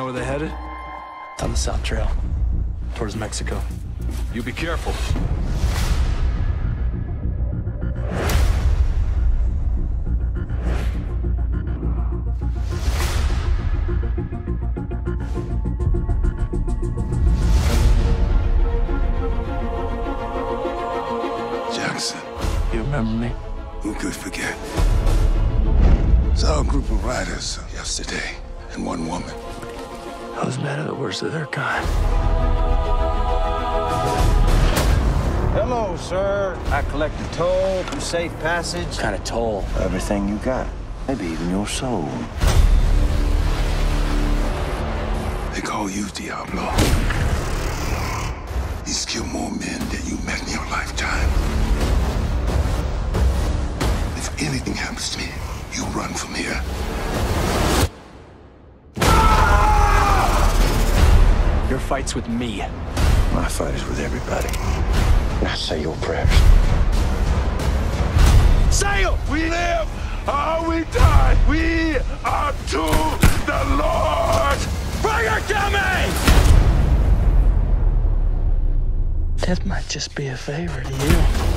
know where they're headed? On the South Trail, towards Mexico. You be careful. Jackson. You remember me? Who could forget? Saw a group of riders yesterday, and one woman. Those men are the worst of their kind. Hello, sir. I collect a toll for safe passage. What kind of toll? Everything you got. Maybe even your soul. They call you Diablo. He's killed more men than you met in your lifetime. If anything happens to me, you run from here. Your fight's with me. My fight is with everybody. Now say your prayers. Sail! We live or we die. We are to the Lord. Bring it to me! Death might just be a favor to you.